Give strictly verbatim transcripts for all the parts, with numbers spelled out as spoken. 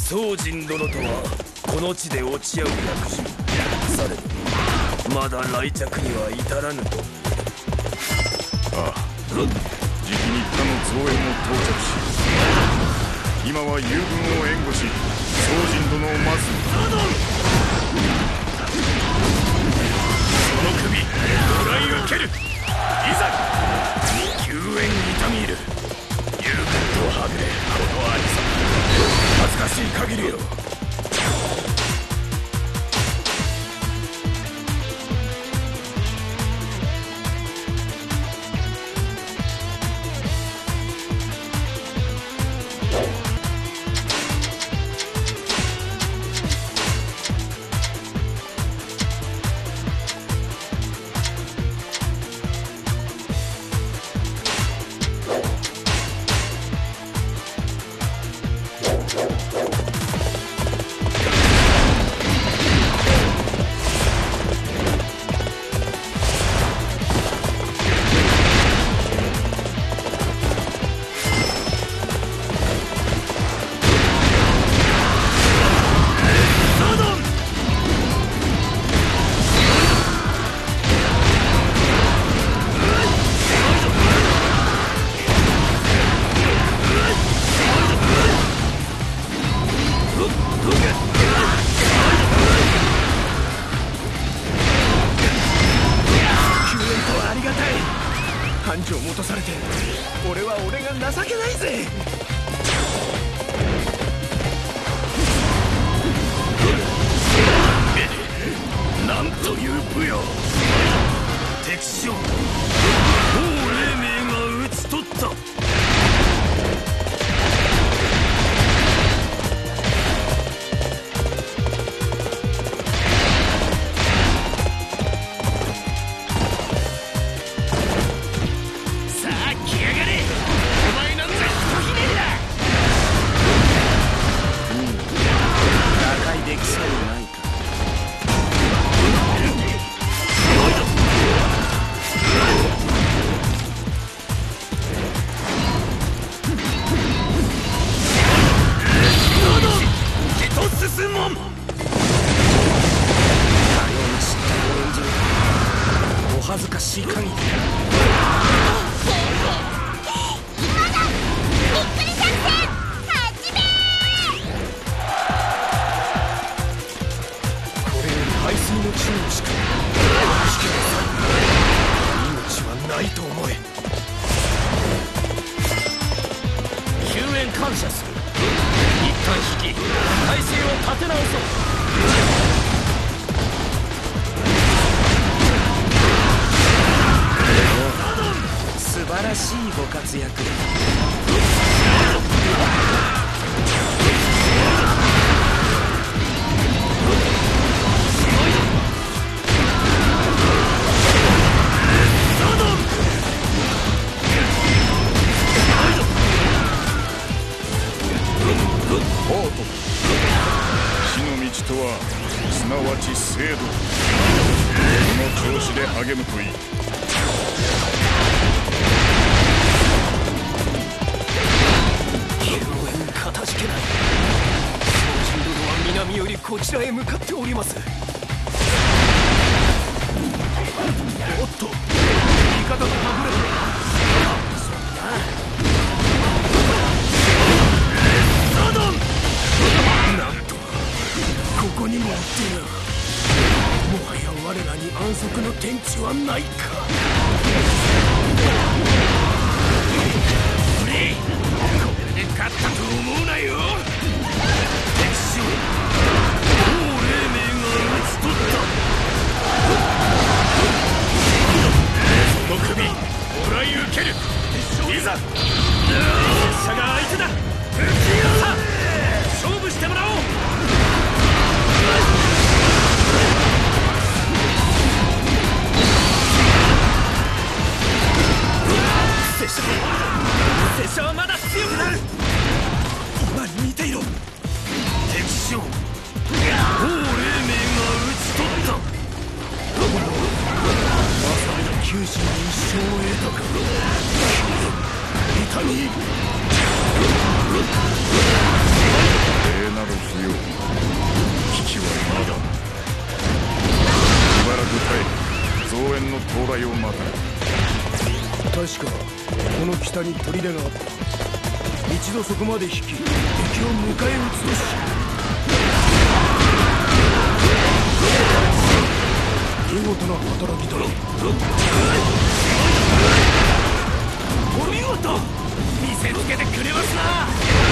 宗人殿とはこの地で落ち合う役人。されどまだ来着には至らぬと。 ああ、じきに他の増援も到着し、今は友軍を援護し宗人殿を待つ。 その首もらい受ける。いざ救援痛み入る。友軍とはぐれこのありさま、恥ずかしい限りよ。繁盛も落とされて俺は俺が情けないぜ。なんという武勇。敵将王黎明が討ち取った。お恥ずかしい限り。これより排水の注意しか引けなさい。命はないと思え。救援感謝する。一旦引き体勢を立て直そう。素晴らしいご活躍だ。 死の道とはすなわち生度。この調子で励むといい。 かたじけない。宗人殿は南よりこちらへ向かっております。おっと味方とはぐれた。そうだな。サドンなんとここにもおっている。もはや我らに安息の天地はないか。無理。勝ったと思うなよ。敵将王黎明が討ち取った。その首もらい受ける。いざ拙者が相手だ。さあ勝負してもらおう。拙者拙者はまだ強くなる。今に似ていろ。敵将王黎明が討ち取った。まさに九死に一生を得たか。痛み礼など不要。危機はまだ。しばらく耐え、増援の到来を待た。 確かこの北に砦があった。一度そこまで引き敵を迎え撃つとし。見事な働きだ。お見事、見せつけてくれますな。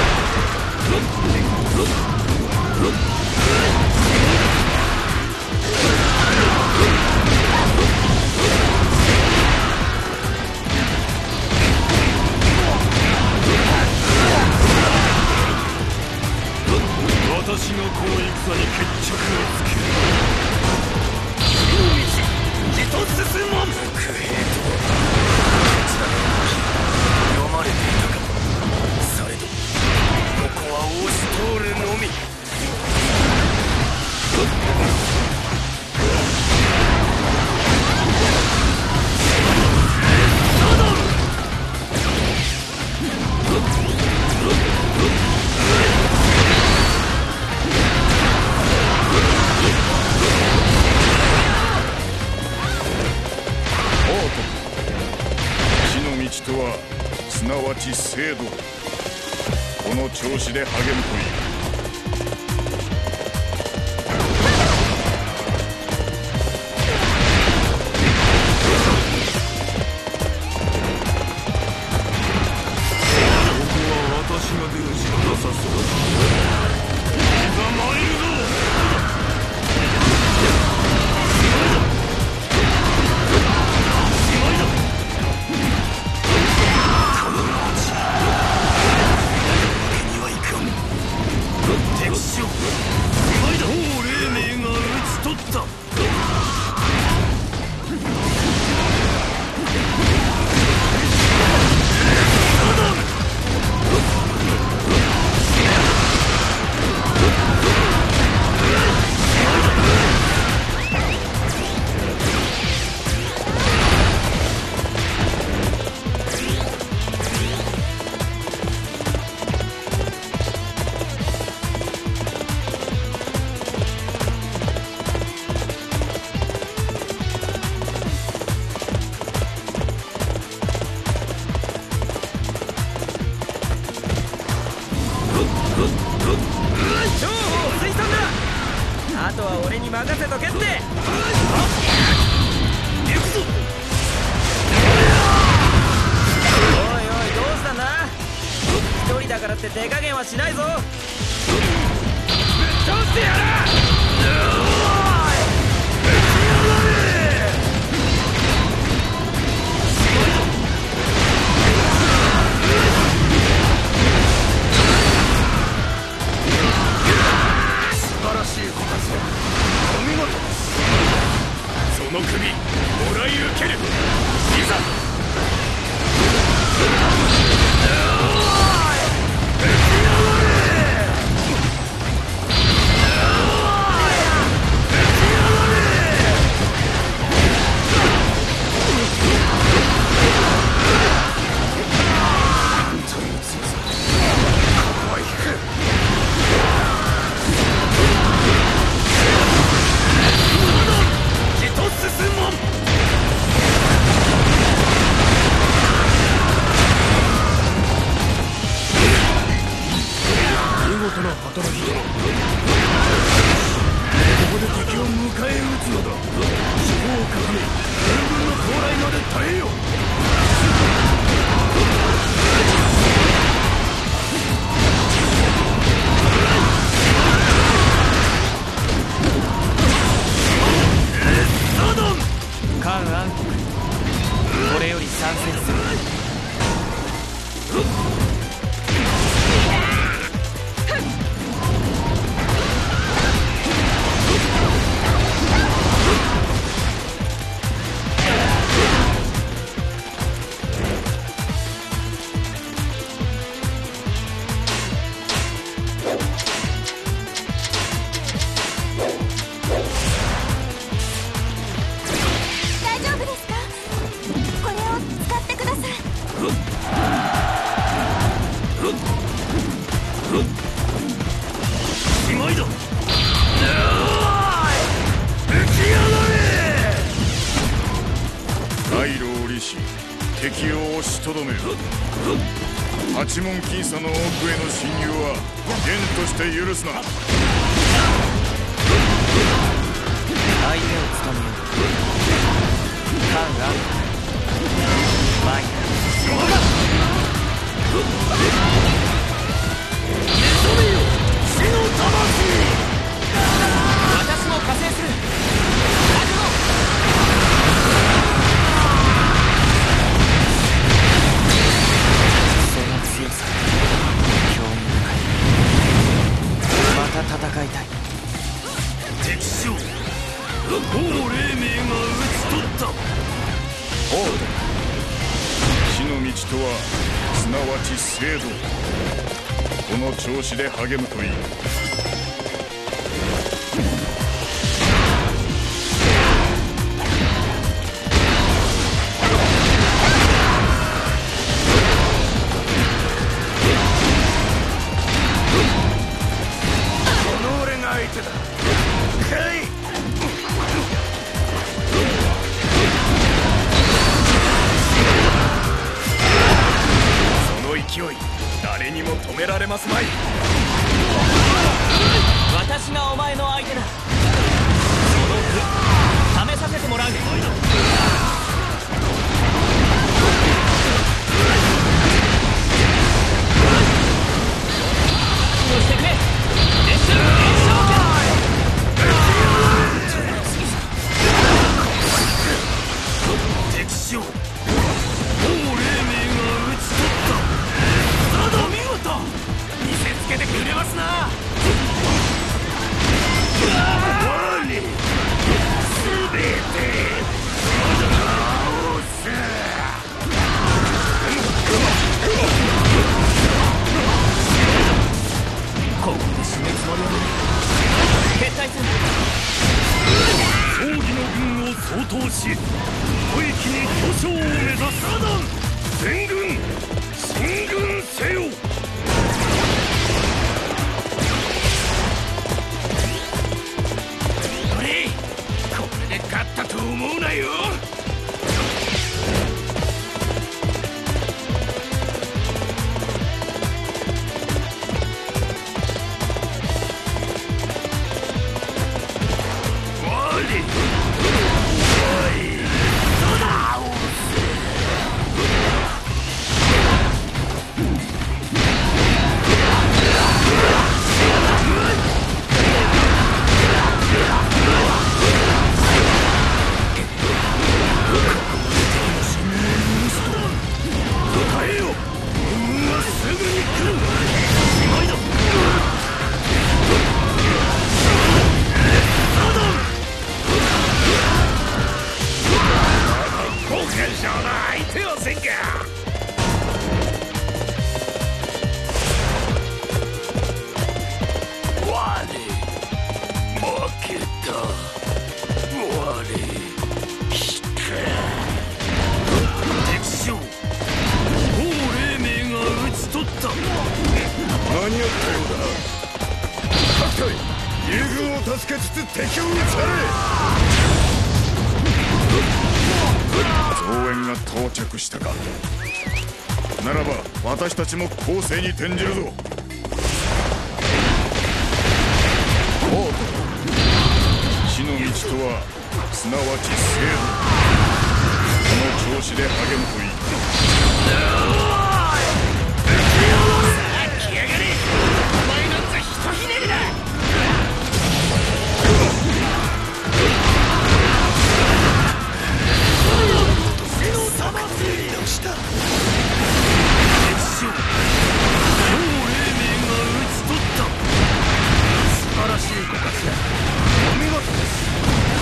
私のこの戦に決着をつける。次の道、じと進もん。伏兵と読まれていたか。されどここは押し通るのみ。死の道とはすなわち制度。この調子で励むといい。あとは俺に任せとけって。行くぞ。おいおい、どうしたんだ。一人だからって手加減はしないぞ。ぶっ通してやる。その首もらい受ける。いざ。これより参戦する。 大丈夫ですか？これを使ってください。 りし敵を押しとどめる。八門僅差の奥への侵入は厳として許すな。 相手をつかむよう感がある。前に目覚めよ死の魂。私も加勢する。覚悟。その強さ興味深い。また戦いたい。敵将王黎明が討ち取った。 王だ。死の道とはすなわち生道。この調子で励むといい。 この俺が相手だ。来い。勢い誰にも止められますまい。私がお前の相手だ。その負試させてもらう。押してくれ。列車連勝権。敵将王黎明が討ち取った。見事見せつけてくれますな。すべて倒す。ここで死ぬつもりはない。撤退する。葬儀の軍を掃討し一息に巨匠を目指す。全軍進軍せよ。俺これで勝ったと思うなよ。おい助けつつ敵を撃たれ。 増援が到着したか。ならば私たちも攻勢に転じるぞ。王都死の道とはすなわち生道。この調子で励むといい。 さあ来やがれ。お前なんざひとひねりだ。した敵将王黎明が討ち取った。素晴らしいご活躍お見事です。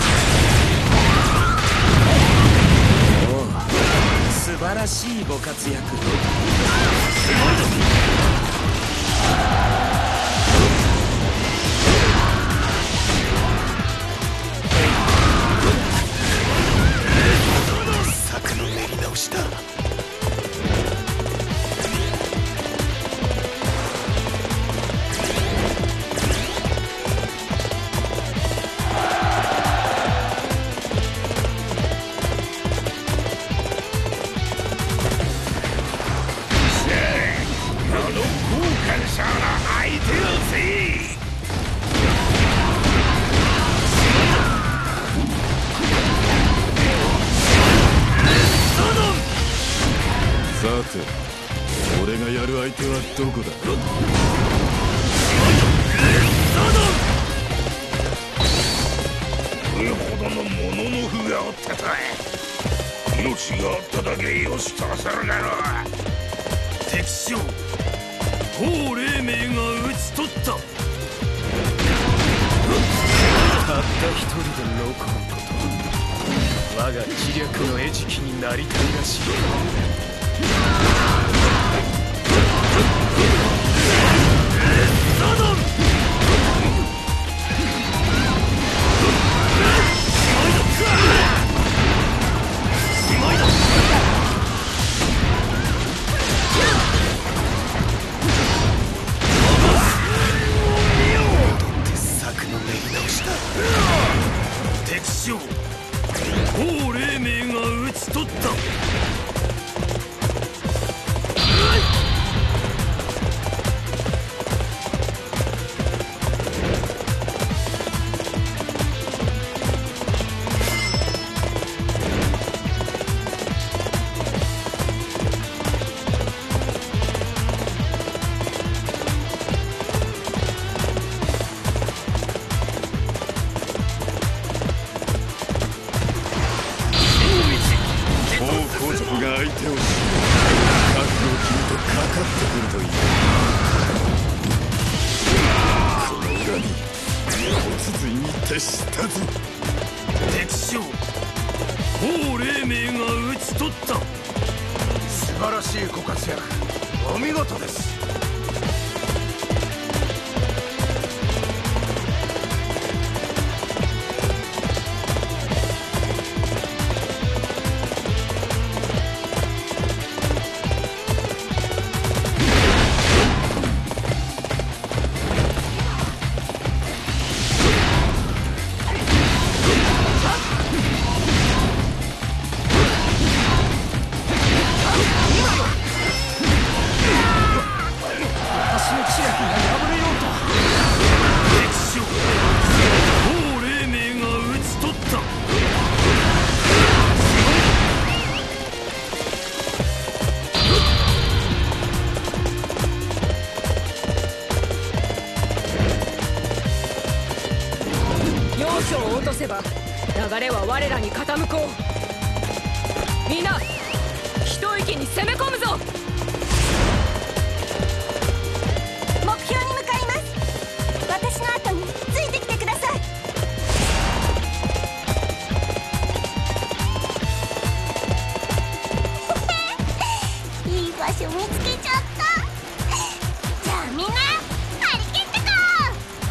おう素晴らしいご活躍。すごいぞ。策の練り直しだ。 て俺がやる相手はどこだ。 これほどのもののふがおったとは命があっただけよしとするだろう。 敵将法黎明が討ち取った。たった一人で残ることは我が知略の餌食になりたいらしい。サドン敵将法黎明が討ち取った。敵将法黎明が討ち取った。 素晴らしいご活躍、お見事です。 落とせば流れは我らに傾こう。みんな一息に攻め込むぞ。 目標に向かいます。私の後についてきてください。いい場所見つけちゃった。じゃあみんな張り切ってこう。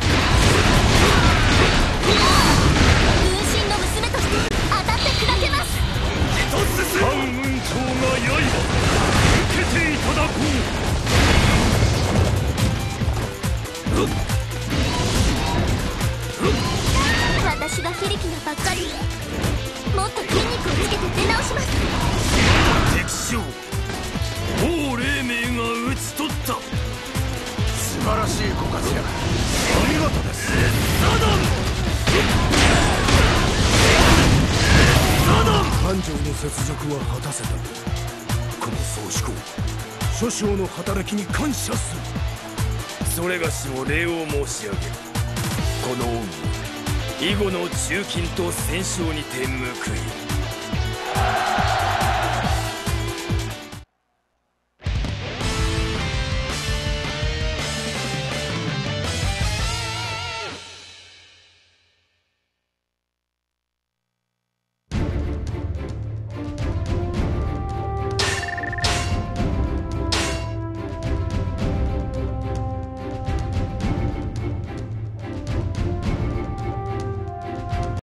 分身の娘として当たって砕けます。 一つ半雲長が刃受けていただこう。 私が非力なばっかりでもっと筋肉をつけて出直します。 敵将法黎明が討ち取った。 素晴らしいご活躍、お見事です。 サドンサドン繁盛の雪辱は果たせた。この総思考、諸将の働きに感謝する。 それがしも礼を申し上げる。この恩に以後の忠勤と戦勝にて報い。